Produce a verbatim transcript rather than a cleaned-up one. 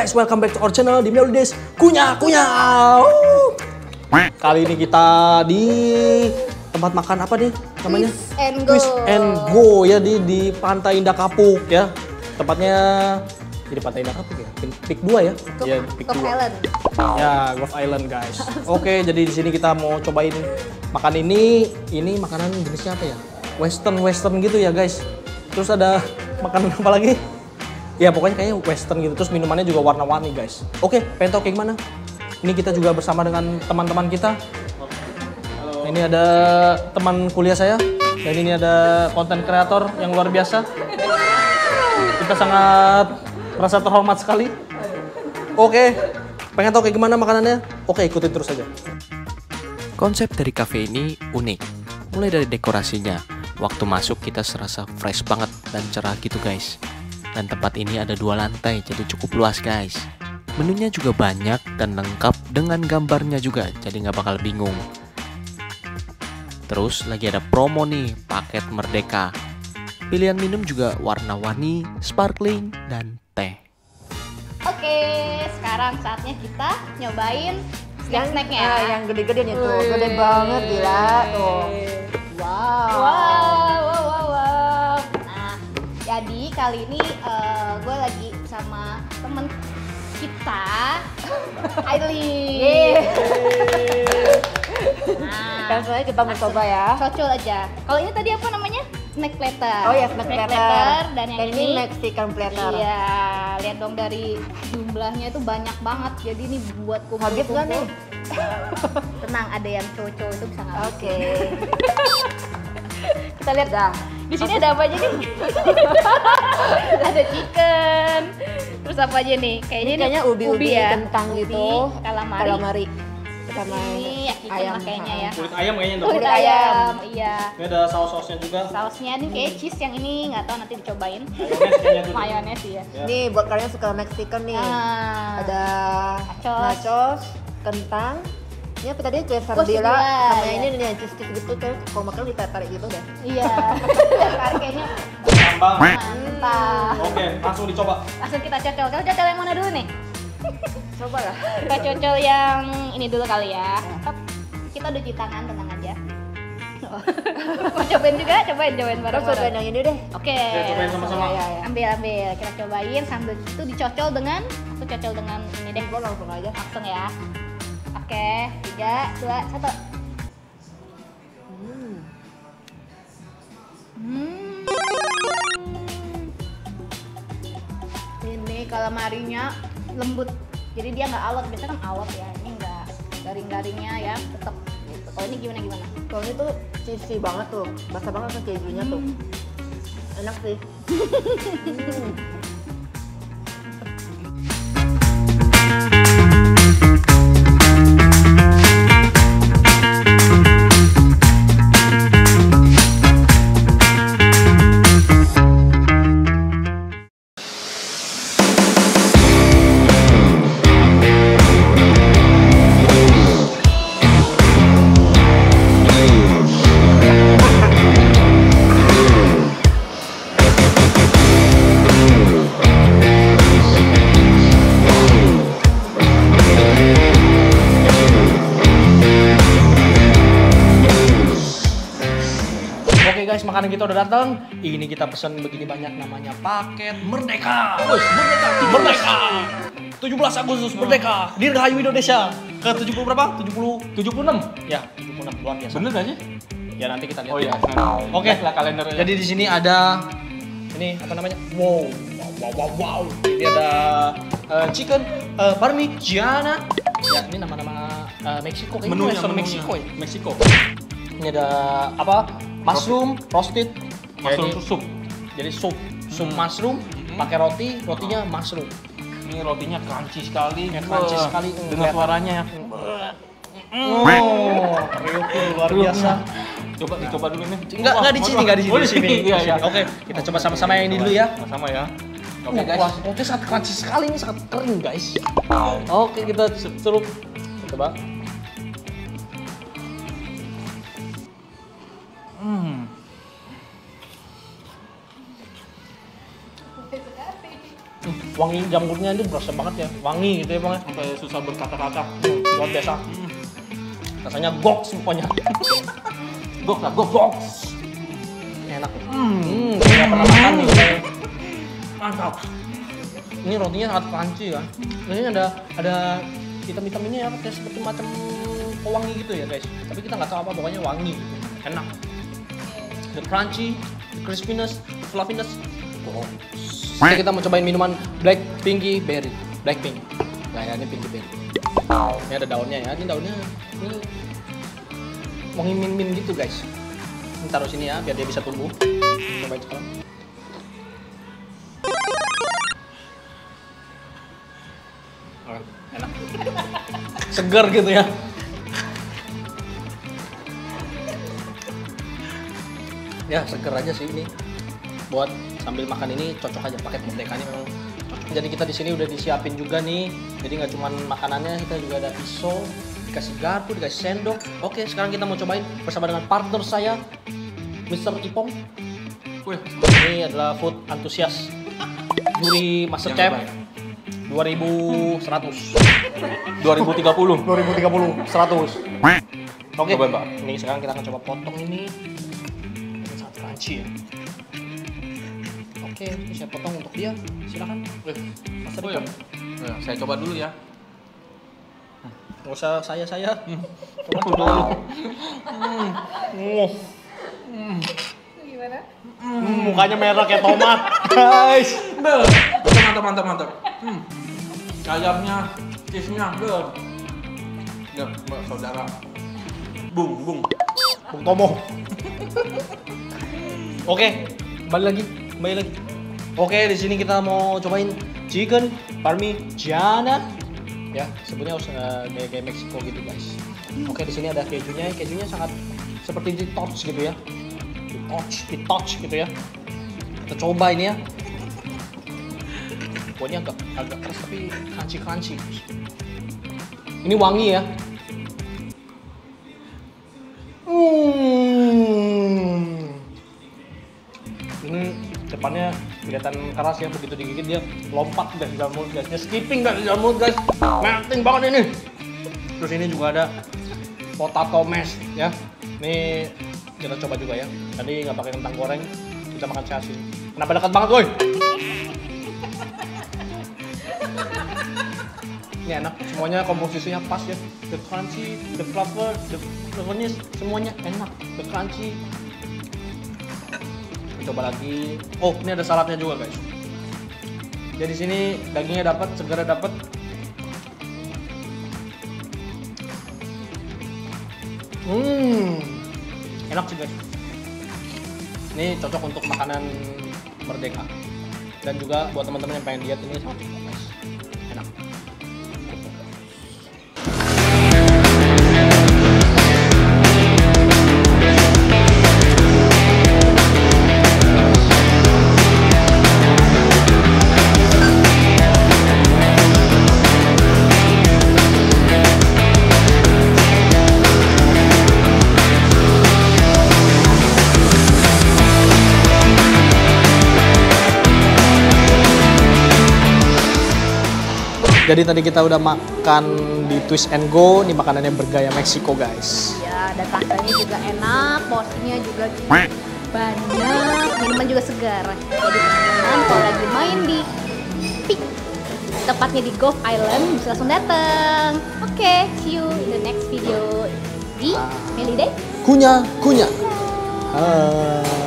guys, welcome back to our channel di Melodies Kunyah Kunyah. Kali ini kita di tempat makan apa nih namanya? Twist and Go. Twist and Go ya di di Pantai Indah Kapuk ya. Tempatnya di Pantai Indah Kapuk ya. Pik dua ya. Iya, Pik Gulf dua. Island. Ya, Gulf Island guys. Oke, jadi di sini kita mau cobain makan ini. Ini makanan jenisnya apa ya? Western Western gitu ya guys. Terus ada makanan apa lagi? Ya pokoknya kayaknya western gitu, terus minumannya juga warna-warni guys. Oke, pengen tau kayak gimana? Ini kita juga bersama dengan teman-teman kita. Nah, ini ada teman kuliah saya, dan ini ada konten kreator yang luar biasa. Kita sangat merasa terhormat sekali. Oke, pengen tau kayak gimana makanannya? Oke, ikutin terus aja. Konsep dari cafe ini unik, mulai dari dekorasinya. Waktu masuk kita serasa fresh banget dan cerah gitu guys. Dan tempat ini ada dua lantai, jadi cukup luas guys. Menunya juga banyak dan lengkap dengan gambarnya juga, jadi nggak bakal bingung. Terus lagi ada promo nih, paket Merdeka. Pilihan minum juga warna-warni, sparkling, dan teh. Oke, sekarang saatnya kita nyobain yang snack-snacknya. ah, yang gede-gede nih tuh, gede banget gila tuh. Wow. Wow, wow, wow, wow. Nah, jadi kali ini uh, gue lagi sama temen kita, Aileen. Nah, Langsung aja kita mau coba ya. cocol aja. Kalau ini tadi apa namanya? Snack platter. Oh ya, snack platter. Dan yang Dan ini, ini Mexican platter. Iya, lihat dong dari jumlahnya itu banyak banget. Jadi ini buat kumpul-kumpul. Habis nggak nih? Tenang, ada yang cowok-cowok itu bisa nggak? Oke. Kita lihat Dah. di sini ada apa aja nih? Ada chicken. Terus apa aja nih? Kayaknya Ini kayaknya ubi-ubi ya. kentang Ubi, gitu. calamari. Calamari. Sama Ini ya chicken lah kayaknya ya. Kulit ayam kayaknya dong. Kulit Kulit ayam. ayam, iya. Ini ada saus-sausnya juga. Sausnya nih kayak cheese yang ini nggak tahu nanti dicobain. Mayones kayaknya tuh. Mayones ya. Ya. Nih buat kalian suka Mexican nih. Ah. Ada Nachos. nachos, kentang. Ini apa tadi? Quesadilla Quesadilla, sama ya. ini nih yang cheese-cheese gitu kan. Kalau makan ditarik gitu deh. Iya. Tarik kayaknya Tambah. mantap. Oke, langsung dicoba. Langsung kita cocol. Kita cocol yang mana dulu nih? Coba lah. Kita cocol yang ini dulu kali ya. Hop. Kita udah cuci tangan, tenang aja. Mau cobain juga? Cobain, cobain Terus bareng-bareng. cobain yang ini deh. Oke. Ya, cobain sama-sama. Ya, ya, ya. Ambil, ambil. Kita cobain sambil itu dicocol dengan, aku cocol dengan ini deh. Gue langsung aja. Langsung ya. Oke, tiga, dua, satu. Hmm. Hmm. Ini calamarinya lembut, jadi dia nggak alot. Biasanya kan alot ya, ini nggak, garing-garingnya ya tetap. Gitu. Kalau ini gimana gimana? Kalau ini tuh cheesy banget tuh, basah banget kan kejunya tuh. Enak sih. Hmm. Oke guys, makanan kita udah datang. Ini kita pesan begini banyak, namanya paket Merdeka. Wih, Merdeka, Merdeka. tujuh belas Agustus Merdeka. Dirgahayu Indonesia. Ke tujuh puluh berapa? tujuh puluh tujuh puluh enam. Ya, tujuh puluh enam luar biasa. Bener gak sih? Ya nanti kita lihat. Oh iya. Oke. Lah kalender. Jadi di sini ada ini apa namanya? Wow, wow, wow, wow. wow. Ini ada uh, chicken uh, parmigiana. Ya, ini nama-nama uh, Meksiko kayaknya. Menunya, Western menunya. Meksiko ya. Meksiko. Ini ada apa? Mushroom roasted. Mushroom Jadi- sup. Jadi sup, sup Hmm. mushroom, Hmm. pakai roti, rotinya mushroom. Ini rotinya crunchy sekali. Ya, crunchy Wah, sekali. Dengar suaranya. Oh, kriuknya luar biasa. Coba dicoba dulu nih. Enggak, enggak di sini, enggak di sini. Oh, di sini. Iya, iya. Oke, kita coba sama-sama yang ini dulu ya. Sama ya. Oke Oke, guys. guys. Roti sangat crunchy sekali, ini sangat kering guys. Oke, kita celup. Coba. Hmm. wangi jamurnya ini berasa banget ya, wangi gitu ya bang ya. Sampai susah berkata-kata. Luar biasa. Hmm. Rasanya goks pokoknya. Goks lah, goks, goks. Enak. Hmm, saya nggak pernah makan nih. Mantap. Ini rotinya sangat crunchy ya. Ini ada ada hitam-hitam ini ya, kayak seperti macam pewangi gitu ya guys. Tapi kita nggak tahu apa, pokoknya wangi. Enak. The crunchy, the crispiness, the fluffiness. Oh. Oke, kita mau cobain minuman Black Pinky Berry. Blackpink. Nah, ya, ini Pinky Berry. Ini ada daunnya ya. Ini daunnya ini wangi min-min gitu guys. Ini taruh sini ya, biar dia bisa tumbuh. Cobain sekarang. Oh, enak. Segar gitu ya. Ya, seger aja sih ini. Buat sambil makan ini cocok aja, pakai merdekanya memang cocok. Jadi kita di sini udah disiapin juga nih. Jadi nggak cuma makanannya, kita juga ada pisau, dikasih garpu, dikasih sendok. Oke, sekarang kita mau cobain bersama dengan partner saya, mister Ipong. Wih, Ini adalah food enthusiast, juri MasterChef Yang hebat. dua ribu seratus. dua ribu tiga puluh. dua ribu tiga puluh, seratus. Oke, Cobain, Pak. ini sekarang kita akan coba potong ini. Ini sangat crunchy ya. Oke, ini saya potong untuk dia. Silakan. Wih, Master oh ya. Ipong. Ya, saya coba dulu ya. Nggak usah saya-saya. Coba Coba coba. dulu. Hmm. Oh. Gimana? Hmm, mukanya merah kayak tomat. Guys. Bel, mantap, mantap, mantap. Hmm. Ayamnya, cheese-nya, bel. Ya, Mbak, saudara. Bung, bung. Bung Tomo. Oke, kembali lagi, kembali lagi. Oke, di sini kita mau cobain chicken parmigiana. Ya, sebutnya uh, kayak kayak Meksiko gitu guys. Oke, di sini ada kejunya. Kejunya sangat seperti di touch gitu ya. Di touch, di touch gitu ya. Kita coba ini ya. Pokoknya agak agak keras tapi crunchy crunchy. Ini wangi ya. Hmm. Ini depannya kelihatan keras ya, begitu digigit dia lompat guys di dalam mulut guys. Dia skipping guys di dalam mulut guys. Melting banget ini. Terus ini juga ada potato mash ya. Ini kita coba juga ya. Tadi nggak pakai kentang goreng, kita makan chassis. Kenapa dekat banget woi? Ini enak, semuanya komposisinya pas ya. The crunchy, the flavor, the flavornya semuanya enak. The crunchy. Coba lagi. Oh, ini ada saladnya juga guys. Jadi sini dagingnya dapat, segarnya dapat. Hmm, enak sih guys. Ini cocok untuk makanan merdeka. Dan juga buat teman-teman yang pengen diet ini sangat cocok guys. Enak. Jadi tadi kita udah makan di Twist and Go, ini makanannya bergaya Meksiko guys. Ya, dan rasanya juga enak, porsinya juga banyak, minuman juga segar. Jadi teman-teman kalau lagi main di Peak, tepatnya di Gulf Island, bisa langsung datang. Oke, see you in the next video di Melody. Kunyah, kunyah. Hai.